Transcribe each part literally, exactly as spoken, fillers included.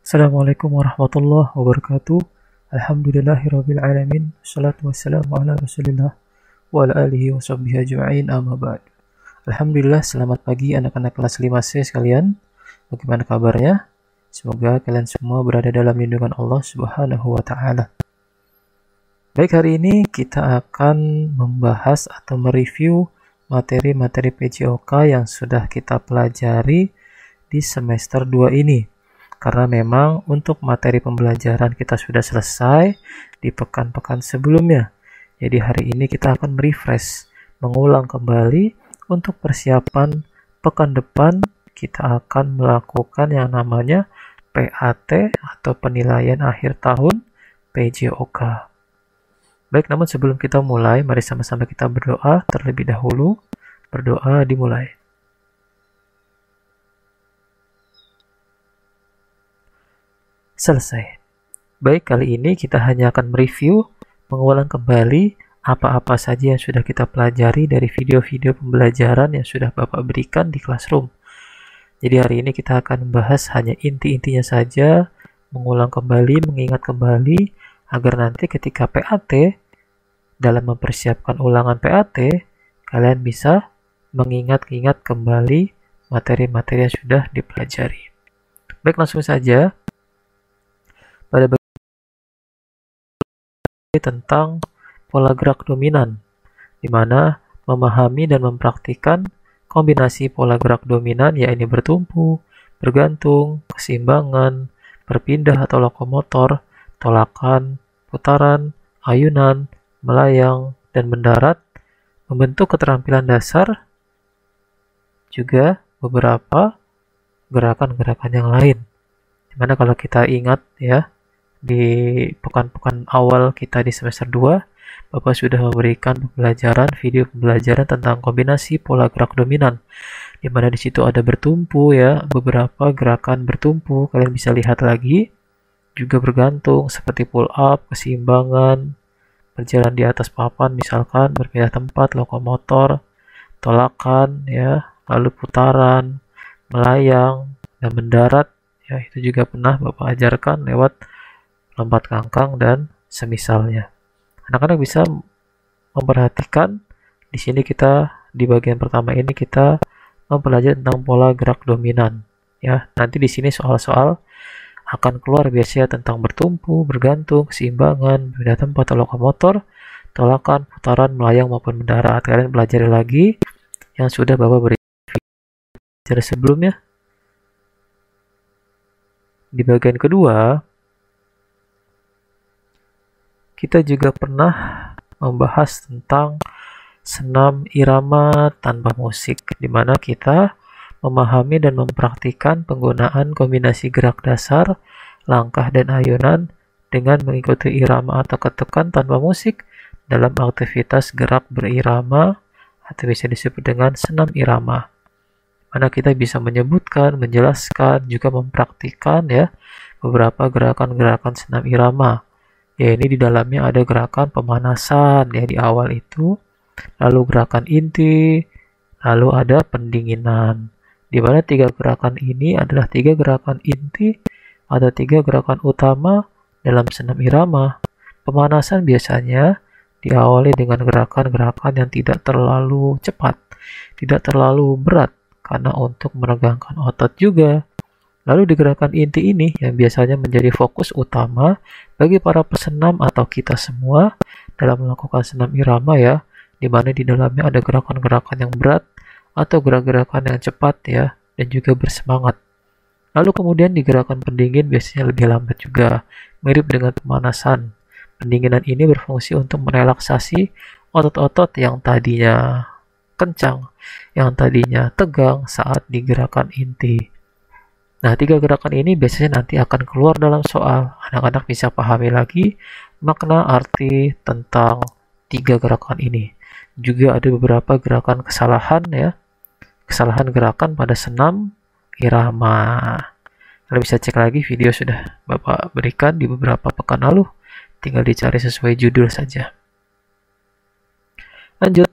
Assalamualaikum warahmatullahi wabarakatuh. Alhamdulillahirabbil alamin. Wassalatu wassalamu ala Rasulillah wa ala alihi washabbihi ajma'in, amma ba'd. Alhamdulillah, selamat pagi anak-anak kelas lima C sekalian. Bagaimana kabarnya? Semoga kalian semua berada dalam lindungan Allah Subhanahu wa taala. Baik, hari ini kita akan membahas atau mereview materi-materi P J O K yang sudah kita pelajari di semester dua ini. Karena memang untuk materi pembelajaran kita sudah selesai di pekan-pekan sebelumnya. Jadi hari ini kita akan refresh, mengulang kembali untuk persiapan pekan depan. Kita akan melakukan yang namanya P A T atau penilaian akhir tahun P J O K. Baik, namun sebelum kita mulai, mari sama-sama kita berdoa terlebih dahulu. Berdoa dimulai. Selesai. Baik, kali ini kita hanya akan mereview, mengulang kembali apa-apa saja yang sudah kita pelajari dari video-video pembelajaran yang sudah Bapak berikan di classroom. Jadi hari ini kita akan membahas hanya inti-intinya saja, mengulang kembali, mengingat kembali, agar nanti ketika P A T, dalam mempersiapkan ulangan P A T, kalian bisa mengingat-ingat kembali materi-materi yang sudah dipelajari. Baik, langsung saja. Pada bagian tentang pola gerak dominan, di mana memahami dan mempraktikkan kombinasi pola gerak dominan, yaitu bertumpu, bergantung, keseimbangan, berpindah atau lokomotor, tolakan, putaran, ayunan, melayang, dan mendarat, membentuk keterampilan dasar, juga beberapa gerakan-gerakan yang lain. Dimana kalau kita ingat ya, di pekan-pekan awal kita di semester dua, Bapak sudah memberikan pembelajaran, video pembelajaran tentang kombinasi pola gerak dominan, di mana di situ ada bertumpu ya, beberapa gerakan bertumpu kalian bisa lihat lagi, juga bergantung seperti pull up, keseimbangan, berjalan di atas papan misalkan, berpindah tempat, lokomotor, tolakan ya, lalu putaran, melayang, dan mendarat ya, itu juga pernah Bapak ajarkan lewat lompat kangkang dan semisalnya. Anak-anak bisa memperhatikan di sini kita di bagian pertama ini kita mempelajari tentang pola gerak dominan ya. Nanti di sini soal-soal akan keluar biasanya tentang bertumpu, bergantung, keseimbangan, pindah tempat, lokomotor, tolakan, putaran, melayang maupun mendarat. Kalian pelajari lagi yang sudah Bapak beri cara sebelumnya. Di bagian kedua, kita juga pernah membahas tentang senam irama tanpa musik, di mana kita memahami dan mempraktikkan penggunaan kombinasi gerak dasar, langkah, dan ayunan dengan mengikuti irama atau ketukan tanpa musik dalam aktivitas gerak berirama atau bisa disebut dengan senam irama. Mana kita bisa menyebutkan, menjelaskan, juga mempraktikkan ya beberapa gerakan-gerakan senam irama. Ya, ini di dalamnya ada gerakan pemanasan ya di awal itu, lalu gerakan inti, lalu ada pendinginan. Di mana tiga gerakan ini adalah tiga gerakan inti atau tiga gerakan utama dalam senam irama. Pemanasan biasanya diawali dengan gerakan-gerakan yang tidak terlalu cepat, tidak terlalu berat, karena untuk meregangkan otot juga. Lalu di gerakan inti ini yang biasanya menjadi fokus utama bagi para pesenam atau kita semua dalam melakukan senam irama ya, di mana di dalamnya ada gerakan-gerakan yang berat atau gerak-gerakan yang cepat ya, dan juga bersemangat. Lalu kemudian di gerakan pendingin biasanya lebih lambat juga, mirip dengan pemanasan. Pendinginan ini berfungsi untuk merelaksasi otot-otot yang tadinya kencang, yang tadinya tegang saat di gerakan inti. Nah, tiga gerakan ini biasanya nanti akan keluar dalam soal. Anak-anak bisa pahami lagi makna arti tentang tiga gerakan ini. Juga ada beberapa gerakan kesalahan ya, kesalahan gerakan pada senam irama. Kalian bisa cek lagi, video sudah Bapak berikan di beberapa pekan lalu. Tinggal dicari sesuai judul saja. Lanjut.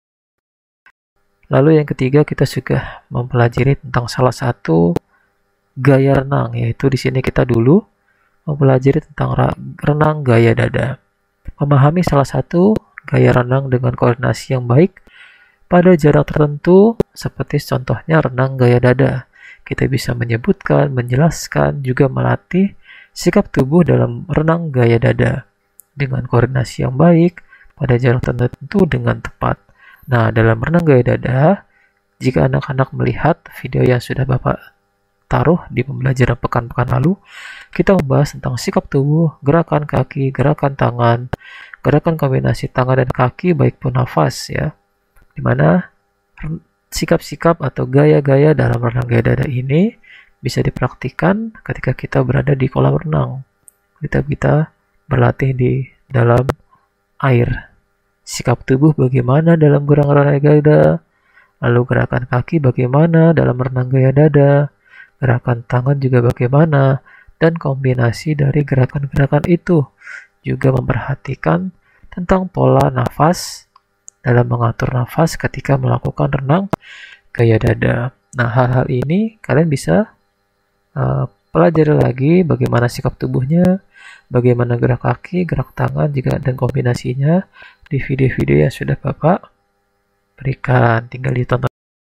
Lalu yang ketiga, kita juga mempelajari tentang salah satu gaya renang, yaitu di sini kita dulu mempelajari tentang renang gaya dada. Memahami salah satu gaya renang dengan koordinasi yang baik pada jarak tertentu, seperti contohnya renang gaya dada. Kita bisa menyebutkan, menjelaskan, juga melatih sikap tubuh dalam renang gaya dada dengan koordinasi yang baik pada jarak tertentu dengan tepat. Nah, dalam renang gaya dada, jika anak-anak melihat video yang sudah Bapak taruh di pembelajaran pekan-pekan lalu, kita membahas tentang sikap tubuh, gerakan kaki, gerakan tangan, gerakan kombinasi tangan dan kaki, baik pun nafas ya. Dimana sikap-sikap atau gaya-gaya dalam renang gaya dada ini bisa dipraktikkan ketika kita berada di kolam renang. Kita kita berlatih di dalam air. Sikap tubuh bagaimana dalam gerakan renang gaya dada, lalu gerakan kaki bagaimana dalam renang gaya dada, gerakan tangan juga bagaimana, dan kombinasi dari gerakan-gerakan itu. Juga memperhatikan tentang pola nafas dalam mengatur nafas ketika melakukan renang gaya dada. Nah, hal-hal ini kalian bisa uh, pelajari lagi bagaimana sikap tubuhnya, bagaimana gerak kaki, gerak tangan, juga dan kombinasinya di video-video yang sudah Bapak berikan. Tinggal ditonton,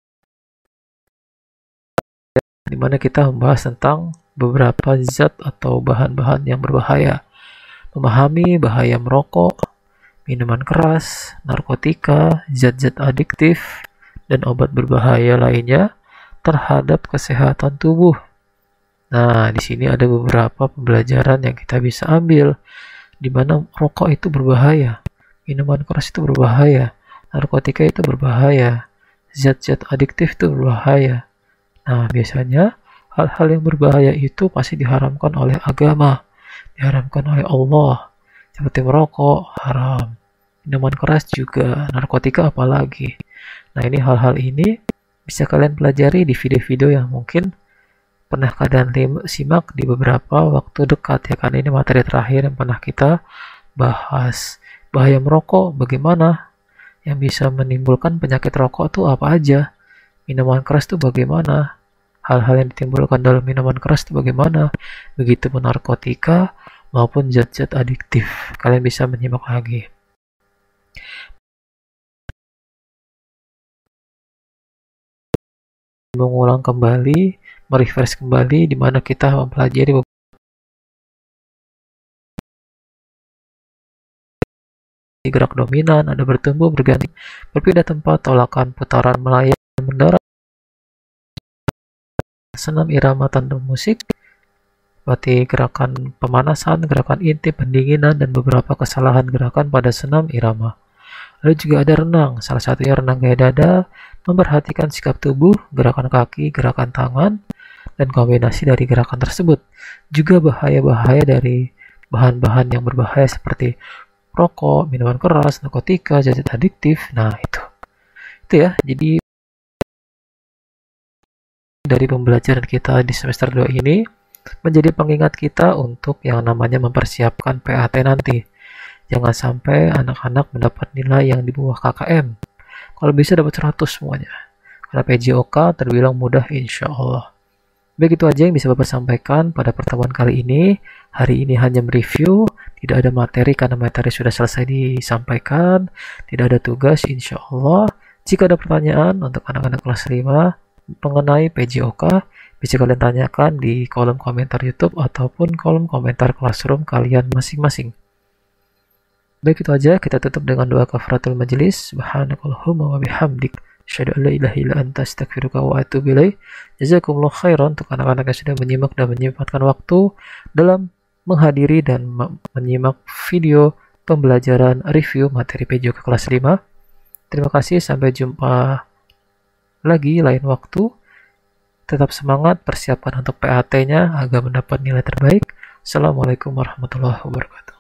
dimana kita membahas tentang beberapa zat atau bahan-bahan yang berbahaya, memahami bahaya merokok, minuman keras, narkotika, zat-zat adiktif, dan obat berbahaya lainnya terhadap kesehatan tubuh. Nah, di sini ada beberapa pembelajaran yang kita bisa ambil, di mana rokok itu berbahaya, minuman keras itu berbahaya, narkotika itu berbahaya, zat-zat adiktif itu berbahaya. Nah, biasanya hal-hal yang berbahaya itu pasti diharamkan oleh agama, diharamkan oleh Allah, seperti merokok haram, minuman keras juga, narkotika apalagi. Nah, ini hal-hal ini bisa kalian pelajari di video-video yang mungkin pernah kalian simak di beberapa waktu dekat ya, kan ini materi terakhir yang pernah kita bahas. Bahaya merokok bagaimana, yang bisa menimbulkan penyakit rokok itu apa aja, minuman keras itu bagaimana, hal-hal yang ditimbulkan dalam minuman keras itu bagaimana, begitu pun narkotika maupun zat-zat adiktif. Kalian bisa menyimak lagi. Mengulang kembali, merefresh kembali, di mana kita mempelajari gerak dominan, ada bertumbuh, berganti, berpindah tempat, tolakan, putaran, melayang, mendarat, senam irama tandem musik, seperti gerakan pemanasan, gerakan inti, pendinginan, dan beberapa kesalahan gerakan pada senam irama. Lalu juga ada renang, salah satunya renang gaya dada, memperhatikan sikap tubuh, gerakan kaki, gerakan tangan, dan kombinasi dari gerakan tersebut. Juga bahaya-bahaya dari bahan-bahan yang berbahaya seperti rokok, minuman keras, narkotika, zat adiktif. Nah, itu. Itu ya, jadi dari pembelajaran kita di semester dua ini menjadi pengingat kita untuk yang namanya mempersiapkan P A T nanti. Jangan sampai anak-anak mendapat nilai yang di bawah K K M. Kalau bisa dapat seratus semuanya. Karena P J O K terbilang mudah insya Allah. Baik, itu aja yang bisa Bapak sampaikan pada pertemuan kali ini. Hari ini hanya mereview, tidak ada materi karena materi sudah selesai disampaikan. Tidak ada tugas insya Allah. Jika ada pertanyaan untuk anak-anak kelas lima mengenai P J O K, bisa kalian tanyakan di kolom komentar YouTube ataupun kolom komentar Classroom kalian masing-masing. Baik, itu aja. Kita tutup dengan doa kafaratul majelis. Subhanakallahumma wa bihamdik, asyhadu an la ilaha illa anta, astaghfiruka wa atubu ilaik. Jazakumullah khairan untuk anak-anak yang sudah menyimak dan menyempatkan waktu dalam menghadiri dan menyimak video pembelajaran review materi P J O K kelas lima. Terima kasih, sampai jumpa lagi lain waktu. Tetap semangat, persiapkan untuk P A T-nya agar mendapat nilai terbaik. Assalamualaikum warahmatullahi wabarakatuh.